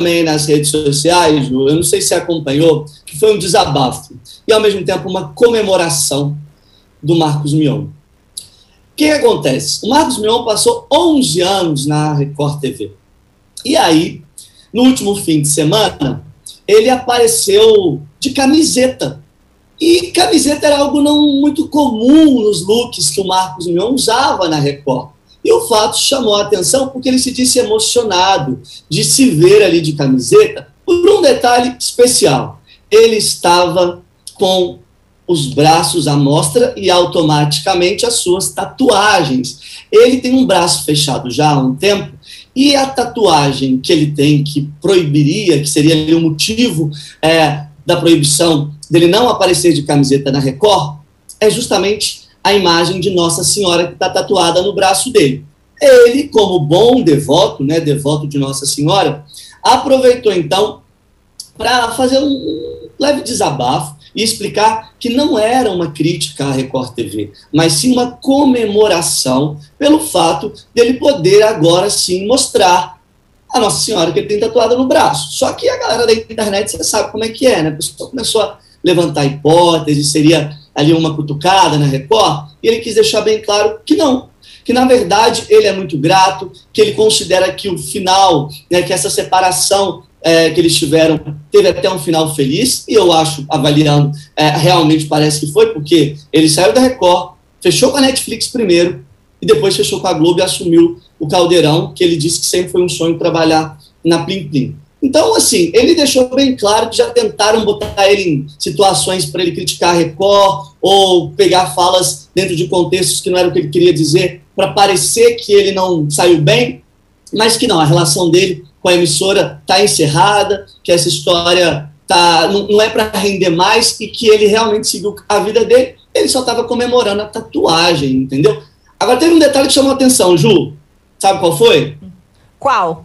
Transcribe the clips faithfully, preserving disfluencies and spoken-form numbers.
também nas redes sociais, Ju, eu não sei se você acompanhou, que foi um desabafo e, ao mesmo tempo, uma comemoração do Marcos Mion. O que acontece? O Marcos Mion passou onze anos na Record T V. E aí, no último fim de semana, ele apareceu de camiseta. E camiseta era algo não muito comum nos looks que o Marcos Mion usava na Record. E o fato chamou a atenção porque ele se disse emocionado de se ver ali de camiseta por um detalhe especial. Ele estava com os braços à mostra e automaticamente as suas tatuagens. Ele tem um braço fechado já há um tempo e a tatuagem que ele tem, que proibiria, que seria ali o motivo é, da proibição dele não aparecer de camiseta na Record, é justamente a imagem de Nossa Senhora que está tatuada no braço dele. Ele, como bom devoto, né, devoto de Nossa Senhora, aproveitou então para fazer um leve desabafo e explicar que não era uma crítica à Record T V, mas sim uma comemoração pelo fato dele poder agora sim mostrar a Nossa Senhora que ele tem tatuada no braço. Só que a galera da internet, você sabe como é que é, né? A pessoa começou a levantar hipóteses, seria ali uma cutucada na Record, e ele quis deixar bem claro que não, que na verdade ele é muito grato, que ele considera que o final, né, que essa separação é, que eles tiveram teve até um final feliz, e eu acho, avaliando, é, realmente parece que foi, porque ele saiu da Record, fechou com a Netflix primeiro, e depois fechou com a Globo e assumiu o Caldeirão, que ele disse que sempre foi um sonho trabalhar na Plim Plim. Então, assim, ele deixou bem claro que já tentaram botar ele em situações para ele criticar a Record ou pegar falas dentro de contextos que não era o que ele queria dizer para parecer que ele não saiu bem, mas que não, a relação dele com a emissora está encerrada, que essa história tá, não, não é para render mais e que ele realmente seguiu a vida dele, ele só estava comemorando a tatuagem, entendeu? Agora, teve um detalhe que chamou a atenção, Ju. Sabe qual foi? Qual?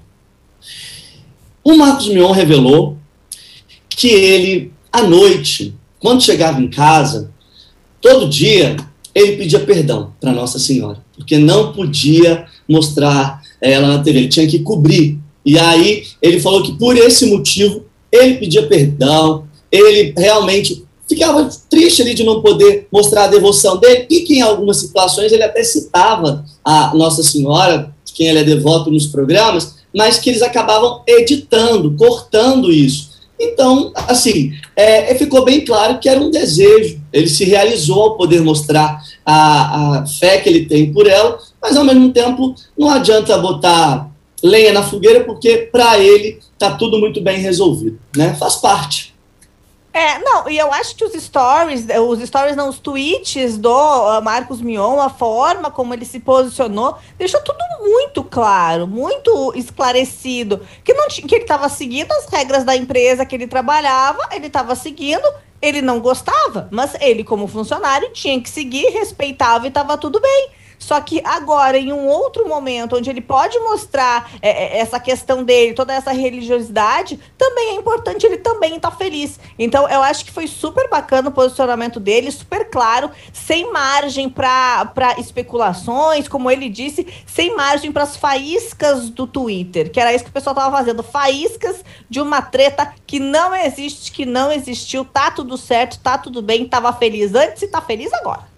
O Marcos Mion revelou que ele, à noite, quando chegava em casa, todo dia, ele pedia perdão para Nossa Senhora, porque não podia mostrar ela na T V, ele tinha que cobrir. E aí, ele falou que por esse motivo, ele pedia perdão, ele realmente ficava triste ali de não poder mostrar a devoção dele, e que em algumas situações ele até citava a Nossa Senhora, de quem ele é devoto nos programas, mas que eles acabavam editando, cortando isso. Então, assim, é, ficou bem claro que era um desejo, ele se realizou ao poder mostrar a, a fé que ele tem por ela, mas ao mesmo tempo não adianta botar lenha na fogueira, porque para ele está tudo muito bem resolvido, né? Faz parte. É, não, e eu acho que os stories, os stories não, os tweets do uh, Marcos Mion, a forma como ele se posicionou, deixou tudo muito claro, muito esclarecido, que, não que ele estava seguindo as regras da empresa que ele trabalhava, ele estava seguindo, ele não gostava, mas ele como funcionário tinha que seguir, respeitava e estava tudo bem. Só que agora, em um outro momento, onde ele pode mostrar é, essa questão dele, toda essa religiosidade, também é importante ele também estar feliz. Então, eu acho que foi super bacana o posicionamento dele, super claro, sem margem para especulações, como ele disse, sem margem para as faíscas do Twitter, que era isso que o pessoal estava fazendo, faíscas de uma treta que não existe, que não existiu, tá tudo certo, tá tudo bem, estava feliz antes e tá feliz agora.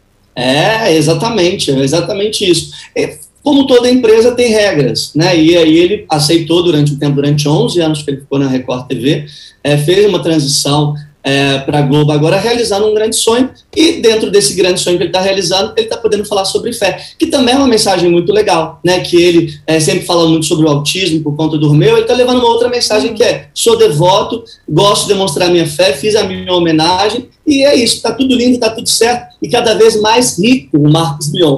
É, exatamente, é exatamente isso. É, como toda empresa tem regras, né? E aí ele aceitou durante o tempo, durante onze anos que ele ficou na Record T V, é, fez uma transição é, para a Globo agora, realizando um grande sonho, e dentro desse grande sonho que ele está realizando, ele está podendo falar sobre fé, que também é uma mensagem muito legal, né? Que ele é, sempre fala muito sobre o autismo por conta do Romeu, ele está levando uma outra mensagem que é: sou devoto, gosto de demonstrar minha fé, fiz a minha homenagem, e é isso, está tudo lindo, está tudo certo, e cada vez mais rico o Marcos Mion.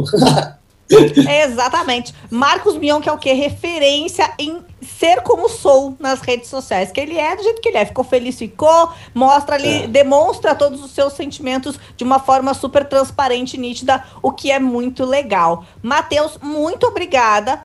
Exatamente. Marcos Mion, que é o quê? Referência em ser como sou nas redes sociais, que ele é do jeito que ele é, ficou feliz, ficou, mostra ali, é. demonstra todos os seus sentimentos de uma forma super transparente e nítida, o que é muito legal. Matheus, muito obrigada.